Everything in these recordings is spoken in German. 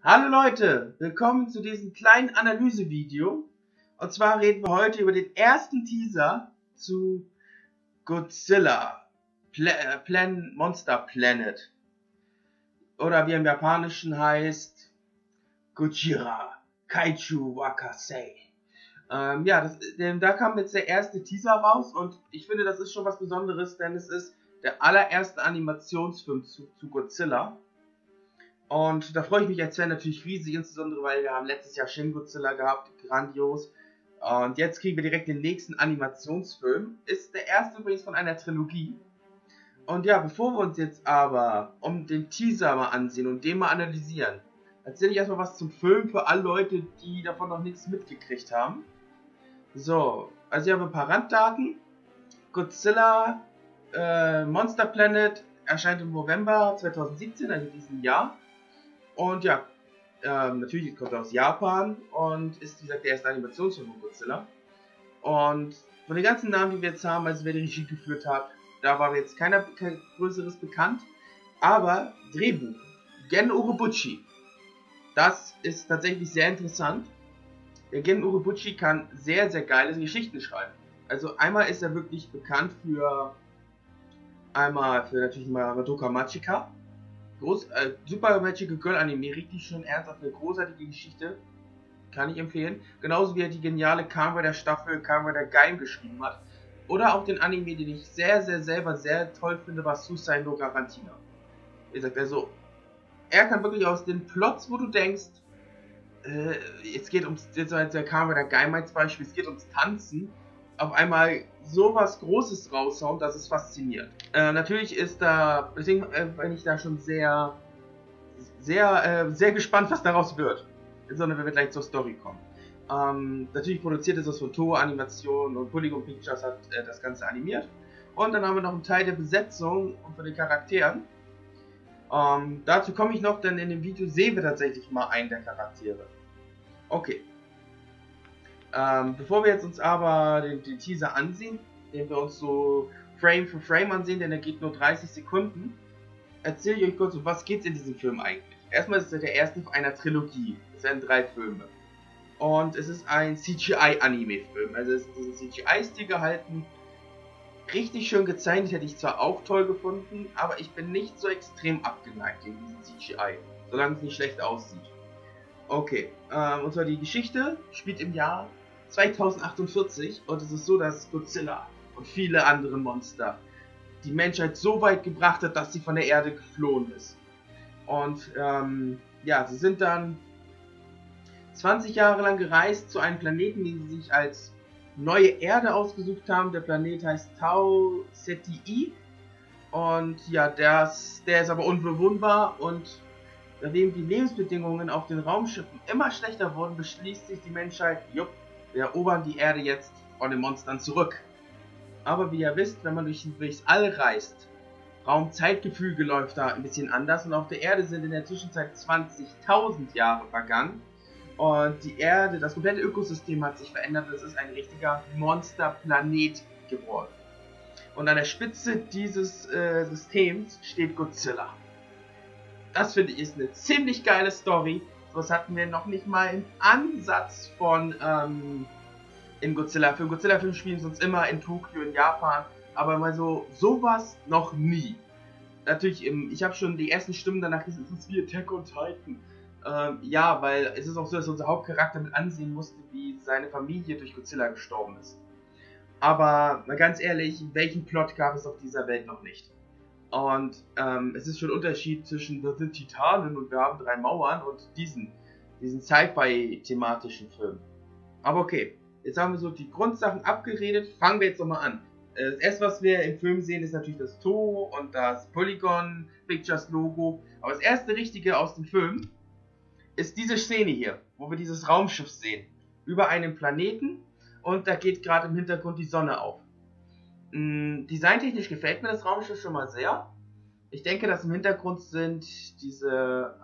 Hallo Leute, willkommen zu diesem kleinen Analysevideo. Und zwar reden wir heute über den ersten Teaser zu Godzilla Monster Planet. Oder wie er im Japanischen heißt, Gojira Kaiju Wakasei. Da kam jetzt der erste Teaser raus und ich finde, das ist schon was Besonderes, denn es ist der allererste Animationsfilm zu Godzilla. Und da freue ich mich als Fan natürlich riesig, insbesondere weil wir haben letztes Jahr Shin Godzilla gehabt, grandios. Und jetzt kriegen wir direkt den nächsten Animationsfilm. Ist der erste übrigens von einer Trilogie. Und ja, bevor wir uns jetzt aber den Teaser mal ansehen und den mal analysieren, erzähle ich erstmal was zum Film für alle Leute, die davon noch nichts mitgekriegt haben. So, also ich habe ein paar Randdaten. Godzilla Monster Planet erscheint im November 2017, also diesem Jahr. Und ja, natürlich kommt er aus Japan und ist, wie gesagt, der erste Animationsfilm von Godzilla. Und von den ganzen Namen, die wir jetzt haben, also wer die Regie geführt hat, da war mir jetzt kein größeres bekannt. Aber Drehbuch, Gen Urobuchi, das ist tatsächlich sehr interessant. Der Gen Urobuchi kann sehr, sehr geile Geschichten schreiben. Also einmal ist er wirklich bekannt für natürlich Madoka Magica. Super Magical Girl Anime, richtig schön ernsthaft, eine großartige Geschichte, kann ich empfehlen. Genauso wie er die geniale Kamen Rider Staffel Kamen Rider Gaim geschrieben hat. Oder auch den Anime, den ich selber sehr toll finde, war Suicide no Garantina. Wie gesagt, also, er kann wirklich aus den Plots, wo du denkst, jetzt der Kamen Rider Gaim als Beispiel, es geht ums Tanzen, auf einmal sowas Großes raushauen, das ist faszinierend. Natürlich ist da, deswegen bin ich da schon sehr gespannt, was daraus wird. Insbesondere wenn wir gleich zur Story kommen. Natürlich produziert ist das von Toho Animation und Polygon Pictures hat das Ganze animiert. Und dann haben wir noch einen Teil der Besetzung und von den Charakteren. Dazu komme ich noch, denn in dem Video sehen wir tatsächlich mal einen der Charaktere. Okay. Bevor wir jetzt uns aber den Teaser ansehen, den wir uns so Frame für Frame ansehen, denn er geht nur 30 Sekunden, erzähle ich euch kurz, um was geht es in diesem Film eigentlich. Erstmal ist es der erste einer Trilogie, es werden 3 Filme. Und es ist ein CGI-Anime-Film, also es ist diesen CGI-Stil gehalten, richtig schön gezeichnet, hätte ich zwar auch toll gefunden, aber ich bin nicht so extrem abgeneigt gegen diesen CGI, solange es nicht schlecht aussieht. Okay, und zwar die Geschichte spielt im Jahr 2048 und es ist so, dass Godzilla und viele andere Monster die Menschheit so weit gebracht hat, dass sie von der Erde geflohen ist. Und ja, sie sind dann 20 Jahre lang gereist zu einem Planeten, den sie sich als neue Erde ausgesucht haben. Der Planet heißt Tau Ceti. Und ja, der ist aber unbewohnbar und nachdem die Lebensbedingungen auf den Raumschiffen immer schlechter wurden, beschließt sich die Menschheit, wir erobern die Erde jetzt von den Monstern zurück. Aber wie ihr wisst, wenn man durchs All reist, Raum-Zeitgefüge läuft da ein bisschen anders und auf der Erde sind in der Zwischenzeit 20.000 Jahre vergangen. Und die Erde, das komplette Ökosystem hat sich verändert und es ist ein richtiger Monsterplanet geworden. Und an der Spitze dieses Systems steht Godzilla. Das finde ich ist eine ziemlich geile Story. Das hatten wir noch nicht mal im Ansatz von im Godzilla-Film. Godzilla-Film spielen sonst immer in Tokio, in Japan, aber mal sowas noch nie. Natürlich, ich habe schon die ersten Stimmen danach gesagt, es ist wie Attack on Titan. Ja, weil es ist auch so, dass unser Hauptcharakter mit ansehen musste, wie seine Familie durch Godzilla gestorben ist. Aber mal ganz ehrlich, welchen Plot gab es auf dieser Welt noch nicht? Und es ist schon ein Unterschied zwischen, wir sind Titanen und wir haben 3 Mauern und diesen Sci-Fi-thematischen Film. Aber okay, jetzt haben wir so die Grundsachen abgeredet, fangen wir jetzt nochmal an. Das erste, was wir im Film sehen, ist natürlich das Toho und das Polygon Pictures Logo. Aber das erste Richtige aus dem Film ist diese Szene hier, wo wir dieses Raumschiff sehen. Über einem Planeten und da geht gerade im Hintergrund die Sonne auf. Designtechnisch gefällt mir das Raumschiff schon mal sehr. Ich denke, dass im Hintergrund sind diese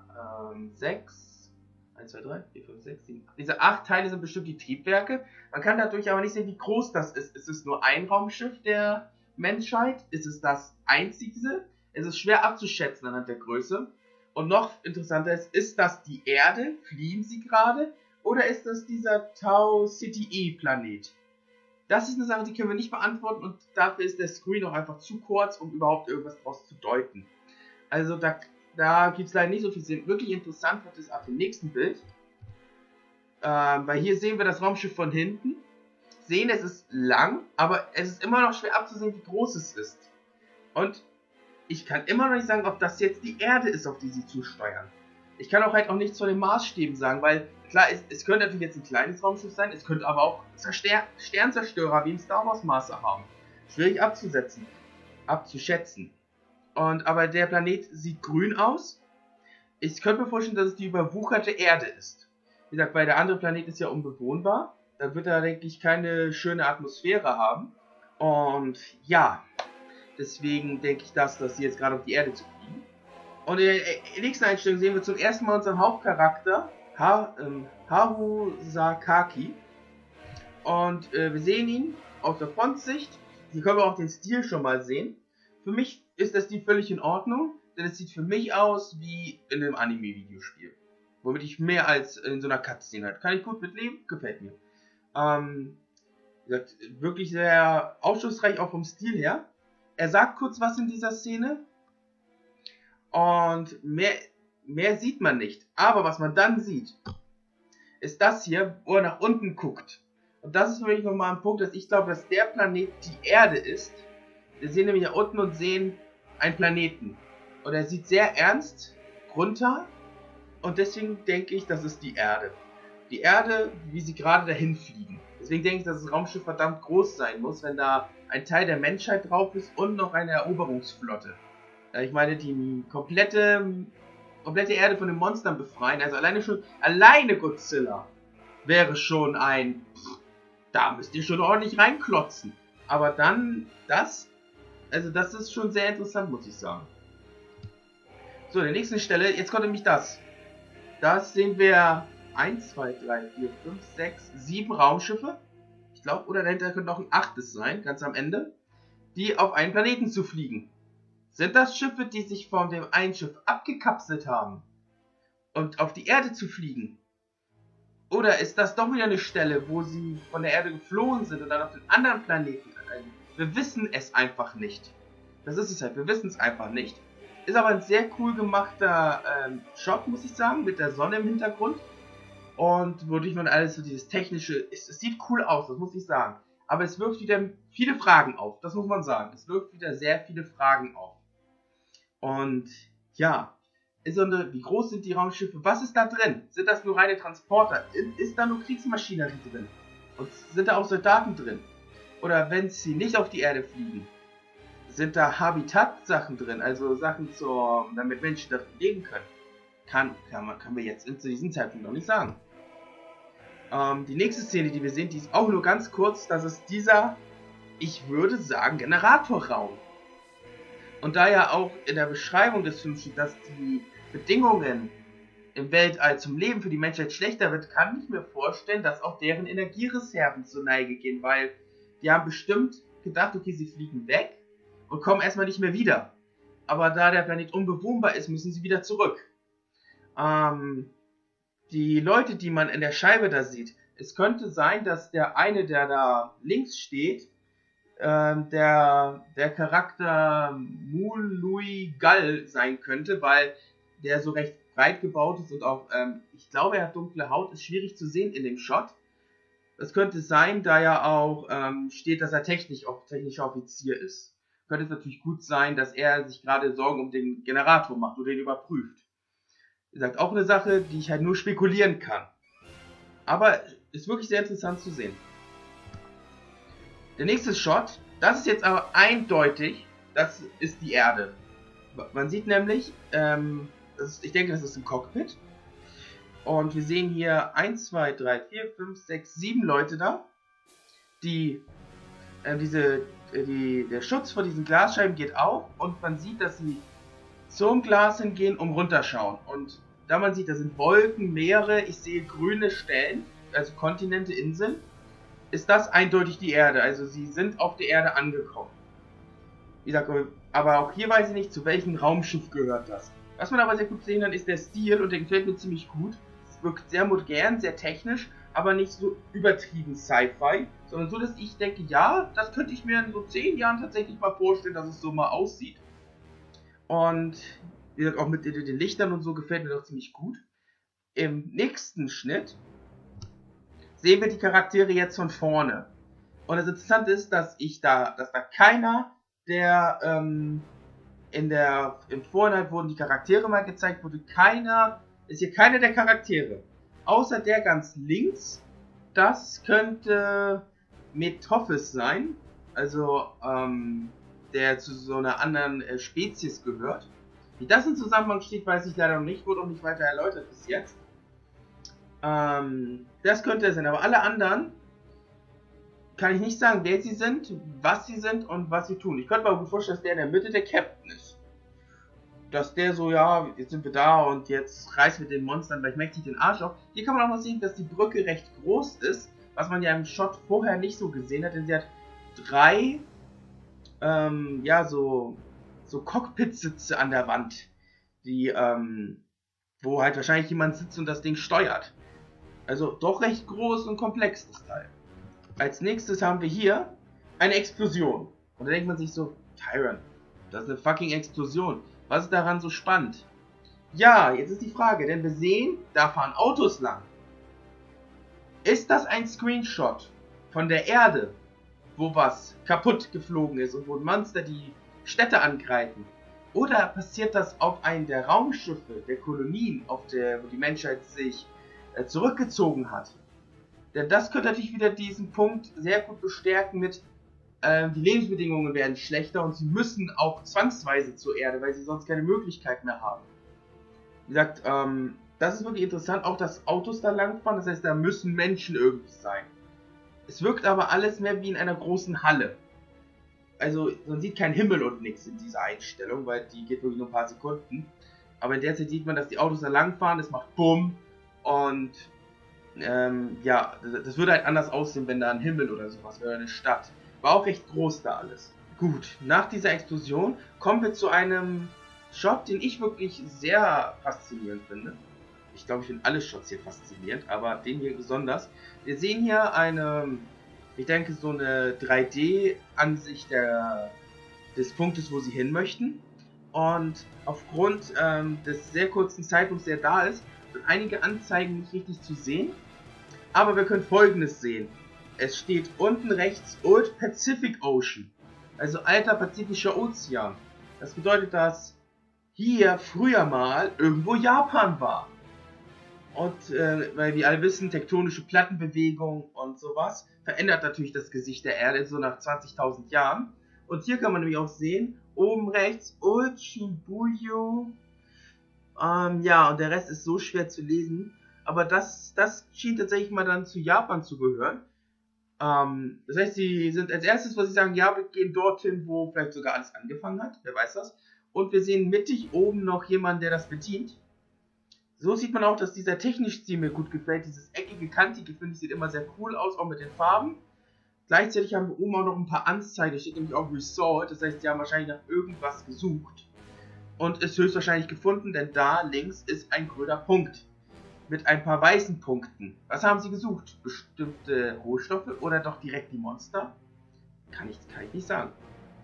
1, 2, 3, 4, 5, 6, 7. Diese 8 Teile sind bestimmt die Triebwerke. Man kann dadurch aber nicht sehen, wie groß das ist. Ist es nur ein Raumschiff der Menschheit? Ist es das einzige? Es ist schwer abzuschätzen anhand der Größe. Und noch interessanter ist das die Erde? Fliehen sie gerade? Oder ist das dieser Tau City E Planet? Das ist eine Sache, die können wir nicht beantworten und dafür ist der Screen auch einfach zu kurz, um überhaupt irgendwas daraus zu deuten. Also da gibt es leider nicht so viel Sinn. Wirklich interessant wird es auf dem nächsten Bild. Weil hier sehen wir das Raumschiff von hinten. Sehen, es ist lang, aber es ist immer noch schwer abzusehen, wie groß es ist. Und ich kann immer noch nicht sagen, ob das jetzt die Erde ist, auf die sie zusteuern. Ich kann auch halt auch nichts von den Maßstäben sagen, weil klar, es könnte natürlich jetzt ein kleines Raumschiff sein, es könnte aber auch Sternzerstörer wie im Star Wars Maße haben. Schwierig abzuschätzen. Aber der Planet sieht grün aus. Ich könnte mir vorstellen, dass es die überwucherte Erde ist. Wie gesagt, weil der andere Planet ist ja unbewohnbar. Da wird er, denke ich, keine schöne Atmosphäre haben. Und ja, deswegen denke ich, dass sie jetzt gerade auf die Erde zu fliegen. Und in der nächsten Einstellung sehen wir zum ersten Mal unseren Hauptcharakter, Haru Sakaki. Und wir sehen ihn aus der Frontsicht. Hier können wir auch den Stil schon mal sehen. Für mich ist der Stil völlig in Ordnung, denn es sieht für mich aus wie in einem Anime-Videospiel. Womit ich mehr als in so einer Cutscene halt. Kann ich gut mitleben, gefällt mir. Wie gesagt, wirklich sehr aufschlussreich auch vom Stil her. Er sagt kurz was in dieser Szene. Und mehr sieht man nicht. Aber was man dann sieht, ist das hier, wo er nach unten guckt. Und das ist für mich nochmal ein Punkt, dass ich glaube, dass der Planet die Erde ist. Wir sehen nämlich nach unten und sehen einen Planeten. Und er sieht sehr ernst runter. Und deswegen denke ich, das ist die Erde. Die Erde, wie sie gerade dahin fliegen. Deswegen denke ich, dass das Raumschiff verdammt groß sein muss, wenn da ein Teil der Menschheit drauf ist und noch eine Eroberungsflotte. Ich meine, die komplette Erde von den Monstern befreien. Also alleine Godzilla wäre schon da müsst ihr schon ordentlich reinklotzen. Aber dann das ist schon sehr interessant, muss ich sagen. So, in der nächsten Stelle, jetzt kommt nämlich das. Das sehen wir 1, 2, 3, 4, 5, 6, 7 Raumschiffe. Ich glaube, oder dahinter könnte auch ein 8. sein, ganz am Ende. Die auf einen Planeten zu fliegen. Sind das Schiffe, die sich von dem einen Schiff abgekapselt haben und auf die Erde zu fliegen? Oder ist das doch wieder eine Stelle, wo sie von der Erde geflohen sind und dann auf den anderen Planeten? Wir wissen es einfach nicht. Das ist es halt, wir wissen es einfach nicht. Ist aber ein sehr cool gemachter Shot, muss ich sagen, mit der Sonne im Hintergrund. Und wodurch man alles so dieses technische, es sieht cool aus, das muss ich sagen. Aber es wirft wieder viele Fragen auf, das muss man sagen. Es wirft wieder sehr viele Fragen auf. Und ja, wie groß sind die Raumschiffe? Was ist da drin? Sind das nur reine Transporter? Ist da nur Kriegsmaschinerie drin? Und sind da auch Soldaten drin? Oder wenn sie nicht auf die Erde fliegen, sind da Habitat-Sachen drin? Also Sachen, damit Menschen da leben können? Kann wir jetzt zu diesem Zeitpunkt noch nicht sagen. Die nächste Szene, die wir sehen, die ist auch nur ganz kurz. Das ist dieser, ich würde sagen, Generatorraum. Und da ja auch in der Beschreibung des Films steht, dass die Bedingungen im Weltall zum Leben für die Menschheit schlechter wird, kann ich mir vorstellen, dass auch deren Energiereserven zur Neige gehen, weil die haben bestimmt gedacht, okay, sie fliegen weg und kommen erstmal nicht mehr wieder. Aber da der Planet unbewohnbar ist, müssen sie wieder zurück. Die Leute, die man in der Scheibe da sieht, es könnte sein, dass der eine, der da links steht, der Charakter Mului Gal sein könnte, weil der so recht breit gebaut ist und auch, ich glaube, er hat dunkle Haut, ist schwierig zu sehen in dem Shot. Das könnte sein, da ja auch steht, dass er technischer Offizier ist. Könnte es natürlich gut sein, dass er sich gerade Sorgen um den Generator macht oder den überprüft. Wie gesagt, auch eine Sache, die ich halt nur spekulieren kann. Aber ist wirklich sehr interessant zu sehen. Der nächste Shot, das ist jetzt aber eindeutig, das ist die Erde. Man sieht nämlich, ich denke, das ist ein Cockpit. Und wir sehen hier 1, 2, 3, 4, 5, 6, 7 Leute da. Der Schutz vor diesen Glasscheiben geht auf und man sieht, dass sie zum Glas hingehen, um runterschauen. Und da man sieht, da sind Wolken, Meere, ich sehe grüne Stellen, also Kontinente, Inseln, ist das eindeutig die Erde. Also sie sind auf der Erde angekommen. Wie gesagt, aber auch hier weiß ich nicht, zu welchem Raumschiff gehört das. Was man aber sehr gut sehen kann, ist der Stil und der gefällt mir ziemlich gut. Es wirkt sehr modern, sehr technisch, aber nicht so übertrieben Sci-Fi, sondern so, dass ich denke, ja, das könnte ich mir in so 10 Jahren tatsächlich mal vorstellen, dass es so mal aussieht. Und wie gesagt, auch mit den Lichtern und so gefällt mir doch ziemlich gut. Im nächsten Schnitt sehen wir die Charaktere jetzt von vorne. Und das Interessante ist, dass da keiner der, im Vorhinein wurden die Charaktere mal gezeigt, ist hier keiner der Charaktere. Außer der ganz links, das könnte Metophis sein, also, der zu so einer anderen Spezies gehört. Wie das im Zusammenhang steht, weiß ich leider noch nicht, wurde auch nicht weiter erläutert bis jetzt. Das könnte es sein, aber alle anderen kann ich nicht sagen, wer sie sind, was sie sind und was sie tun. Ich könnte mir gut vorstellen, dass der in der Mitte der Captain ist. Dass der so, ja, jetzt sind wir da und jetzt reißen wir den Monstern gleich mächtig den Arsch auf. Hier kann man auch noch sehen, dass die Brücke recht groß ist, was man ja im Shot vorher nicht so gesehen hat, denn sie hat 3, ja, so Cockpit-Sitze an der Wand, die, wo halt wahrscheinlich jemand sitzt und das Ding steuert. Also doch recht groß und komplex, das Teil. Als nächstes haben wir hier eine Explosion. Und da denkt man sich so, Tyron, das ist eine fucking Explosion. Was ist daran so spannend? Ja, jetzt ist die Frage, denn wir sehen, da fahren Autos lang. Ist das ein Screenshot von der Erde, wo was kaputt geflogen ist und wo Monster die Städte angreifen? Oder passiert das auf einem der Raumschiffe, der Kolonien, wo die Menschheit sich zurückgezogen hat? Denn das könnte natürlich wieder diesen Punkt sehr gut bestärken mit, die Lebensbedingungen werden schlechter und sie müssen auch zwangsweise zur Erde, weil sie sonst keine Möglichkeit mehr haben. Wie gesagt, das ist wirklich interessant, auch dass Autos da langfahren, das heißt, da müssen Menschen irgendwie sein. Es wirkt aber alles mehr wie in einer großen Halle. Also, man sieht keinen Himmel und nichts in dieser Einstellung, weil die geht wirklich nur ein paar Sekunden. Aber in der Zeit sieht man, dass die Autos da langfahren, es macht Bumm und ja, das würde halt anders aussehen, wenn da ein Himmel oder sowas wäre, eine Stadt. War auch recht groß da alles. Gut, nach dieser Explosion kommen wir zu einem Shot, den ich wirklich sehr faszinierend finde. Ich glaube, ich finde alle Shots hier faszinierend, aber den hier besonders. Wir sehen hier ich denke, so eine 3D-Ansicht des Punktes, wo sie hin möchten. Und aufgrund des sehr kurzen Zeitpunkts, der da ist, sind einige Anzeigen nicht richtig zu sehen. Aber wir können Folgendes sehen. Es steht unten rechts Old Pacific Ocean. Also alter Pazifischer Ozean. Das bedeutet, dass hier früher mal irgendwo Japan war. Und weil wir alle wissen, tektonische Plattenbewegung und sowas verändert natürlich das Gesicht der Erde so nach 20.000 Jahren. Und hier kann man nämlich auch sehen, oben rechts Old Shibuya. Ja, und der Rest ist so schwer zu lesen. Aber das schien tatsächlich mal dann zu Japan zu gehören. Das heißt, sie sind als erstes, was sie sagen, ja, wir gehen dorthin, wo vielleicht sogar alles angefangen hat. Wer weiß das. Und wir sehen mittig oben noch jemanden, der das bedient. So sieht man auch, dass dieser Technikstil mir gut gefällt. Dieses eckige, kantige, finde ich, sieht immer sehr cool aus, auch mit den Farben. Gleichzeitig haben wir oben auch noch ein paar Anzeigen. Da steht nämlich auch Resort. Das heißt, sie haben wahrscheinlich nach irgendwas gesucht. Und ist höchstwahrscheinlich gefunden, denn da links ist ein grüner Punkt. Mit ein paar weißen Punkten. Was haben sie gesucht? Bestimmte Rohstoffe oder doch direkt die Monster? Kann ich nicht sagen.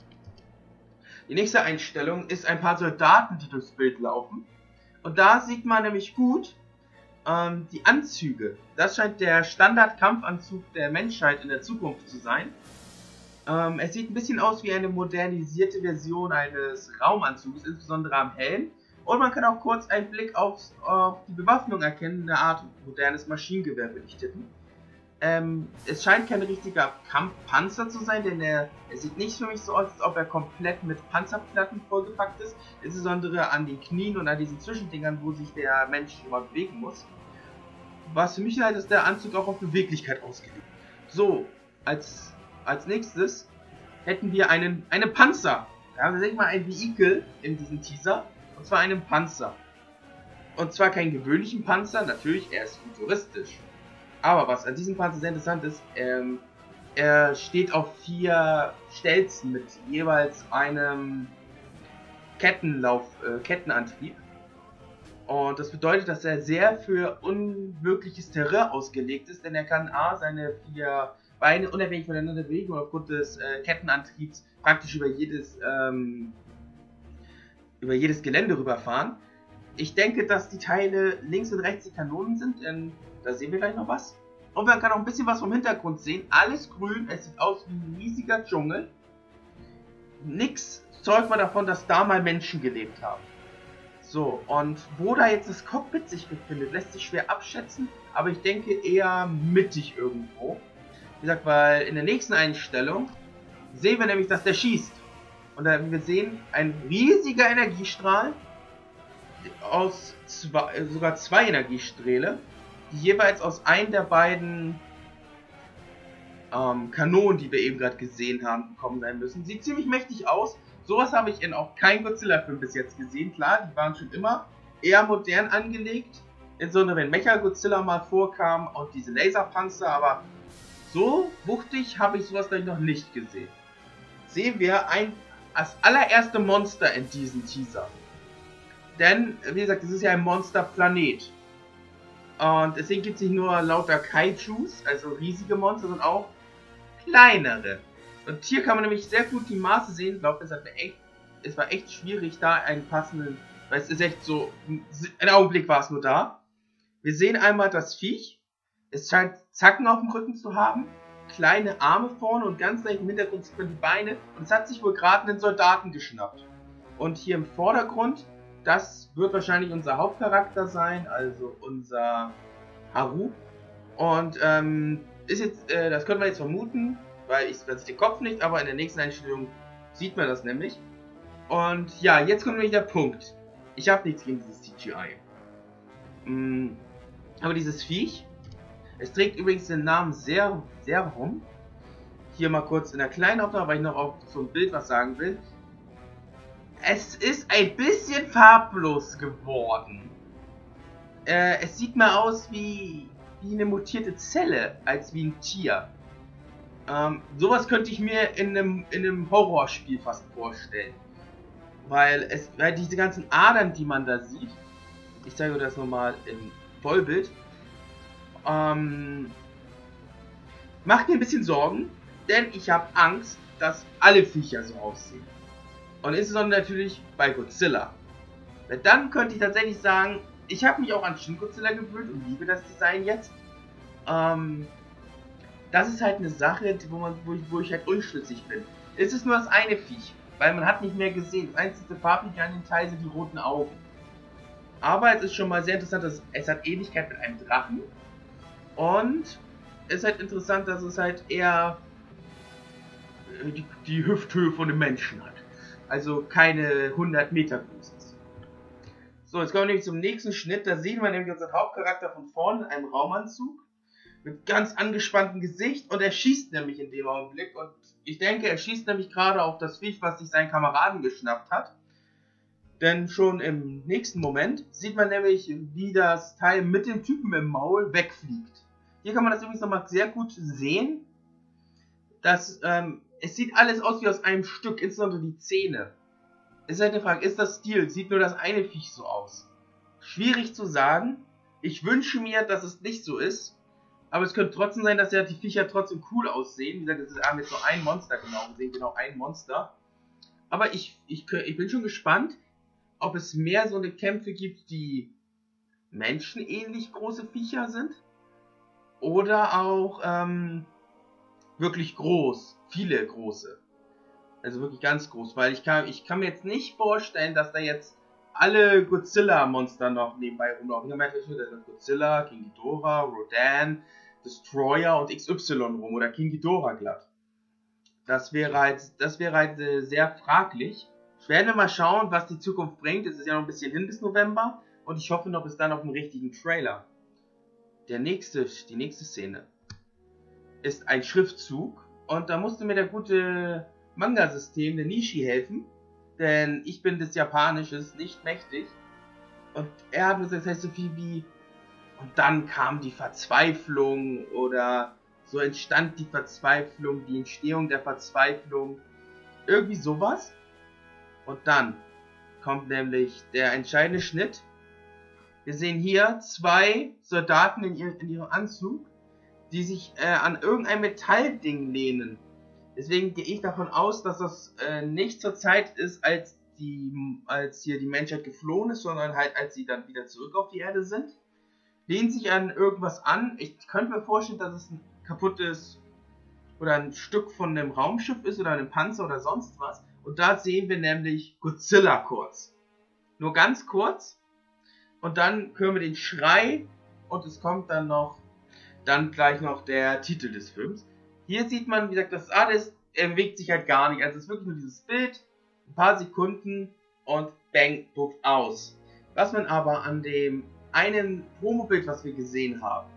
Die nächste Einstellung ist ein paar Soldaten, die durchs Bild laufen. Und da sieht man nämlich gut die Anzüge. Das scheint der Standard-Kampfanzug der Menschheit in der Zukunft zu sein. Es sieht ein bisschen aus wie eine modernisierte Version eines Raumanzuges, insbesondere am Helm. Und man kann auch kurz einen Blick auf die Bewaffnung erkennen, eine Art modernes Maschinengewehr, würde ich tippen. Es scheint kein richtiger Kampfpanzer zu sein, denn er sieht nicht für mich so aus, als ob er komplett mit Panzerplatten vollgepackt ist, insbesondere an den Knien und an diesen Zwischendingern, wo sich der Mensch immer bewegen muss. Was für mich heißt, dass der Anzug auch auf Beweglichkeit ausgelegt ist. So, als nächstes hätten wir einen Panzer. Da haben wir tatsächlich mal ein Vehikel in diesem Teaser, und zwar einen Panzer. Und zwar keinen gewöhnlichen Panzer, natürlich, er ist futuristisch. Aber was an diesem Panzer sehr interessant ist, er steht auf 4 Stelzen mit jeweils einem Kettenantrieb. Und das bedeutet, dass er sehr für unwirkliches Terrain ausgelegt ist, denn er kann A, seine 4 Beine unabhängig voneinander bewegen und aufgrund des Kettenantriebs praktisch über jedes Gelände rüberfahren. Ich denke, dass die Teile links und rechts die Kanonen sind, denn da sehen wir gleich noch was. Und man kann auch ein bisschen was vom Hintergrund sehen. Alles grün, es sieht aus wie ein riesiger Dschungel. Nix zeugt man davon, dass da mal Menschen gelebt haben. So, und wo da jetzt das Cockpit sich befindet, lässt sich schwer abschätzen, aber ich denke eher mittig irgendwo. Wie gesagt, weil in der nächsten Einstellung sehen wir nämlich, dass der schießt. Und wir sehen ein riesiger Energiestrahl aus sogar 2 Energiesträhle, die jeweils aus einem der beiden Kanonen, die wir eben gerade gesehen haben, gekommen sein müssen. Sieht ziemlich mächtig aus. Sowas habe ich in auch keinem Godzilla-Film bis jetzt gesehen. Klar, die waren schon immer eher modern angelegt. Insbesondere wenn Mecha-Godzilla mal vorkam und diese Laserpanzer, aber so wuchtig habe ich sowas gleich noch nicht gesehen. Sehen wir das allererste Monster in diesem Teaser. Denn, wie gesagt, es ist ja ein Monsterplanet. Und deswegen gibt es nicht nur lauter Kaijus, also riesige Monster, sondern auch kleinere. Und hier kann man nämlich sehr gut die Maße sehen. Ich glaube, es war echt schwierig, da einen passenden, weil es ist echt so, ein Augenblick war es nur da. Wir sehen einmal das Viech. Es scheint Zacken auf dem Rücken zu haben, kleine Arme vorne und ganz leicht im Hintergrund sieht man die Beine. Und es hat sich wohl gerade einen Soldaten geschnappt. Und hier im Vordergrund, das wird wahrscheinlich unser Hauptcharakter sein, also unser Haru. Und ist jetzt, das könnte man jetzt vermuten, weil ich den Kopf nicht, aber in der nächsten Einstellung sieht man das nämlich. Und ja, jetzt kommt nämlich der Punkt. Ich habe nichts gegen dieses CGI. Aber dieses Viech, es trägt übrigens den Namen Serum. Hier mal kurz in der kleinen Aufnahme, weil ich noch auf so ein Bild was sagen will. Es ist ein bisschen farblos geworden. Es sieht mal aus wie eine mutierte Zelle, als wie ein Tier. Sowas könnte ich mir in einem Horrorspiel fast vorstellen. Weil diese ganzen Adern, die man da sieht, ich zeige euch das nochmal im Vollbild, macht mir ein bisschen Sorgen, denn ich habe Angst, dass alle Viecher so aussehen. Und insbesondere natürlich bei Godzilla. Denn dann könnte ich tatsächlich sagen, ich habe mich auch an Shin Godzilla gewöhnt und liebe das Design jetzt. Das ist halt eine Sache, wo ich halt unschlüssig bin. Es ist nur das eine Viech, weil man hat nicht mehr gesehen. Das einzige farbliche an dem Teil sind die roten Augen. Aber es ist schon mal sehr interessant, dass es hat Ähnlichkeit mit einem Drachen. Und es ist halt interessant, dass es halt eher die Hüfthöhe von einem Menschen hat. Also keine 100 Meter groß ist. So, jetzt kommen wir nämlich zum nächsten Schnitt. Da sehen wir nämlich unseren Hauptcharakter von vorne in einem Raumanzug. Mit ganz angespanntem Gesicht. Und er schießt nämlich in dem Augenblick. Und ich denke, er schießt nämlich gerade auf das Viech, was sich seinen Kameraden geschnappt hat. Denn schon im nächsten Moment sieht man nämlich, wie das Teil mit dem Typen im Maul wegfliegt. Hier kann man das übrigens nochmal sehr gut sehen. Dass, es sieht alles aus wie aus einem Stück, insbesondere die Zähne. Es ist halt eine Frage, ist das Stil? Sieht nur das eine Viech so aus? Schwierig zu sagen. Ich wünsche mir, dass es nicht so ist. Aber es könnte trotzdem sein, dass ja die Viecher trotzdem cool aussehen. Wie gesagt, es ist jetzt nur ein Monster genau. Wir sehen genau ein Monster. Aber ich bin schon gespannt, ob es mehr so eine Kämpfe gibt, die menschenähnlich große Viecher sind. Oder auch wirklich groß. Viele große. Also wirklich ganz groß. Weil ich kann mir jetzt nicht vorstellen, dass da jetzt alle Godzilla-Monster noch nebenbei rumlaufen. Ich habe da Godzilla, King Ghidorah, Rodan, Destroyer und XY rum. Oder King Ghidorah glatt. Das wäre halt sehr fraglich. Werden wir mal schauen, was die Zukunft bringt. Es ist ja noch ein bisschen hin bis November. Und ich hoffe noch bis dann auf einen richtigen Trailer. Die nächste Szene ist ein Schriftzug. Und da musste mir der gute Manga-System, der Nishi, helfen. Denn ich bin des Japanisches nicht mächtig. Und er hat mir gesagt, das heißt so viel wie: und dann kam die Verzweiflung oder so entstand die Verzweiflung, die Entstehung der Verzweiflung. Irgendwie sowas. Und dann kommt nämlich der entscheidende Schnitt. Wir sehen hier zwei Soldaten in ihrem Anzug, die sich an irgendein Metallding lehnen. Deswegen gehe ich davon aus, dass das nicht zur Zeit ist, als hier die Menschheit geflohen ist, sondern halt als sie dann wieder zurück auf die Erde sind. Lehnen sich an irgendwas an. Ich könnte mir vorstellen, dass es ein kaputtes oder ein Stück von einem Raumschiff ist oder einem Panzer oder sonst was. Und da sehen wir nämlich Godzilla kurz. Nur ganz kurz. Und dann hören wir den Schrei und es kommt dann gleich noch der Titel des Films. Hier sieht man, wie gesagt, das alles, er bewegt sich halt gar nicht. Also es ist wirklich nur dieses Bild, ein paar Sekunden und bang, druckt aus. Was man aber an dem einen Promobild, was wir gesehen haben,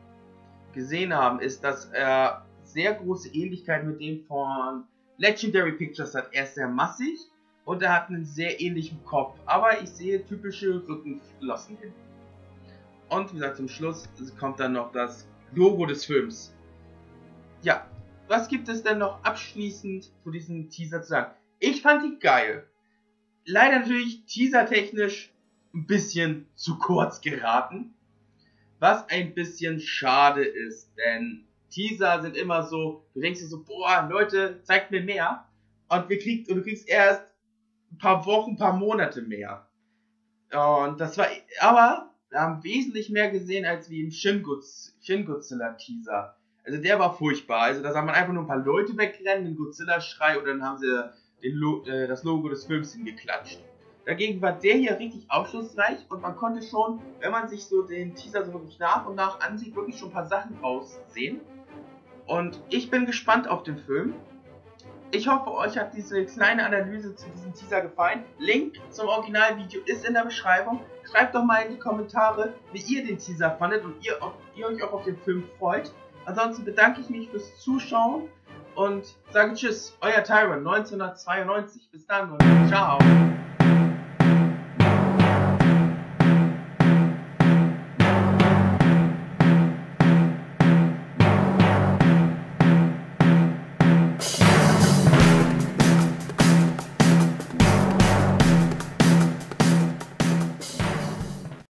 ist, dass er sehr große Ähnlichkeit mit dem von Legendary Pictures hat. Er ist sehr massig und er hat einen sehr ähnlichen Kopf, aber ich sehe typische Rückenflossen hin. Und wie gesagt, zum Schluss kommt dann noch das Logo des Films. Ja, was gibt es denn noch abschließend zu diesem Teaser zu sagen? Ich fand die geil. Leider natürlich teasertechnisch ein bisschen zu kurz geraten. Was ein bisschen schade ist, denn Teaser sind immer so, du denkst dir so, boah, Leute, zeigt mir mehr. Und du kriegst erst ein paar Wochen, ein paar Monate mehr. Und das war, aber wir haben wesentlich mehr gesehen als wie im Shin Godzilla Teaser. Also der war furchtbar. Also da sah man einfach nur ein paar Leute wegrennen, den Godzilla-Schrei und dann haben sie das Logo des Films hingeklatscht. Dagegen war der hier richtig aufschlussreich und man konnte schon, wenn man sich so den Teaser so wirklich nach und nach ansieht, wirklich schon ein paar Sachen raussehen. Und ich bin gespannt auf den Film. Ich hoffe, euch hat diese kleine Analyse zu diesem Teaser gefallen. Link zum Originalvideo ist in der Beschreibung. Schreibt doch mal in die Kommentare, wie ihr den Teaser fandet und ihr euch auch auf den Film freut. Ansonsten bedanke ich mich fürs Zuschauen und sage Tschüss, euer Tyron 1992. Bis dann und ciao.